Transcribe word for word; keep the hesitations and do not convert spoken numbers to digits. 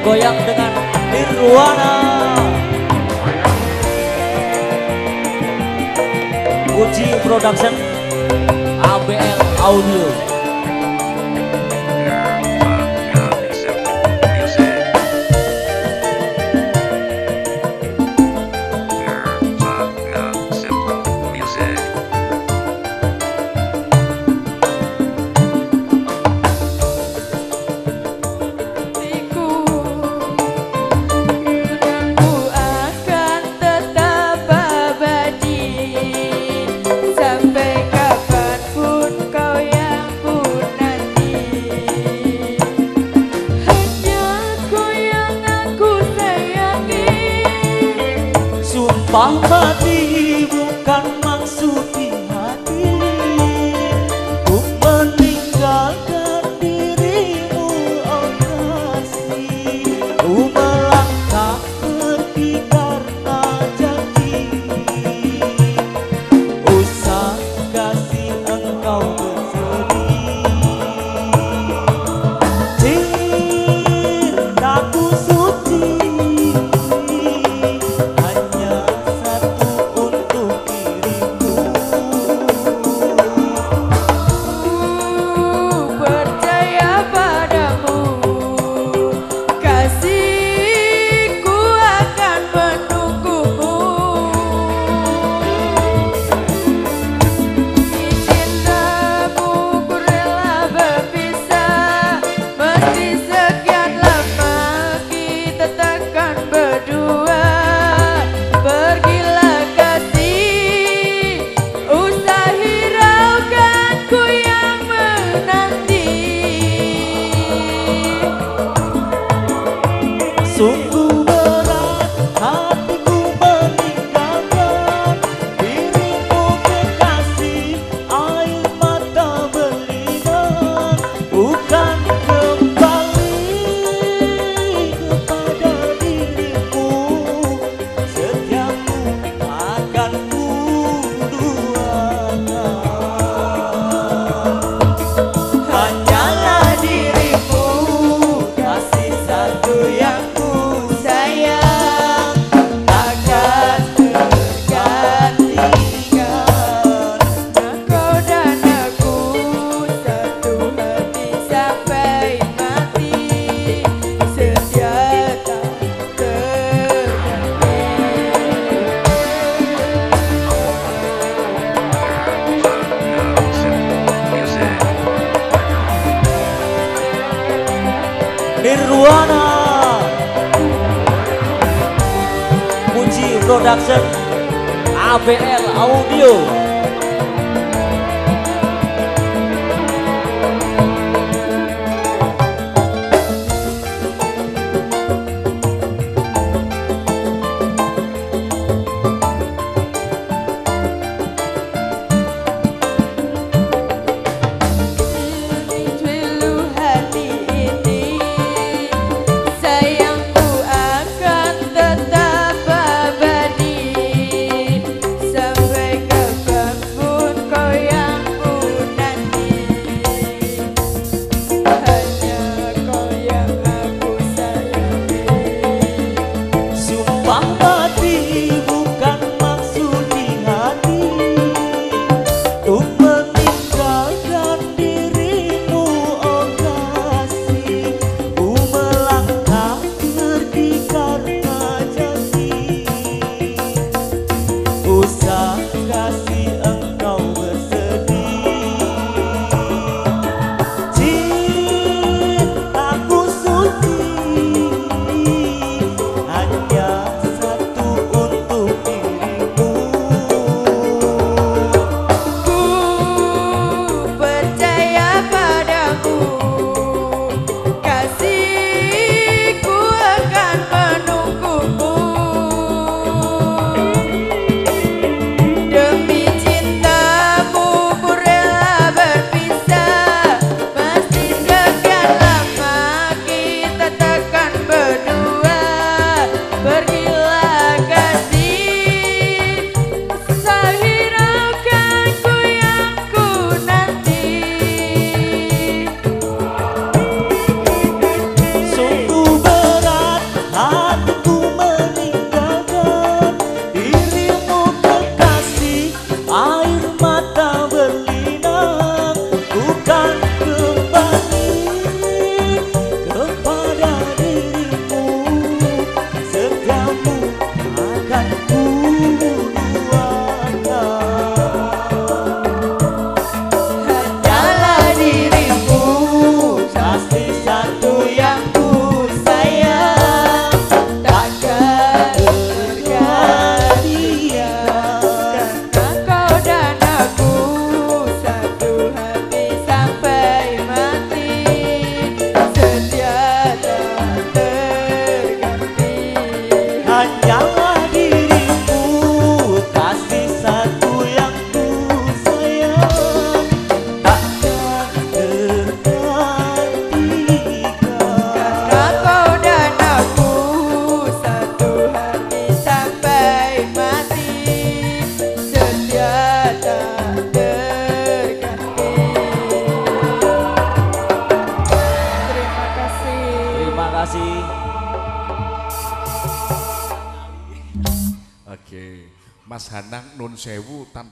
goyang dengan Nirwana. Uji Production A B L Audio. Sumpah mati bukan maksud di hati, ku meninggalkan dirimu, oh kasih. Ku melangkah pergi karena janji, usah kasih engkau bersedih. Cintaku suci sungguh berat hatiku meninggalkan dirimu kekasih, air mata berlinang, bukan kembali kepada dirimu. Setiamu akan ku duakan, hanyalah dirimu kasih satu yang Nirwana. Uji Production A B L Audio. Sampai kapan kasih. Oke, Mas Hanang nun sewu tanpa